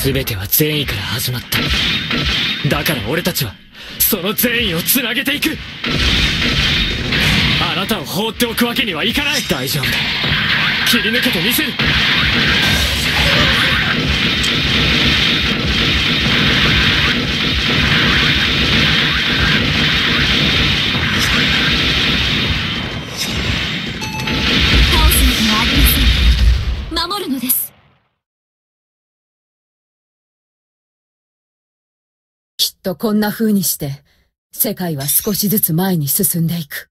全ては善意から始まった。だから俺たちはその善意をつなげていく。あなたを放っておくわけにはいかない。大丈夫だ、切り抜けてみせる。 倒すのではありません。守るのです。 きっとこんな風にして世界は少しずつ前に進んでいく。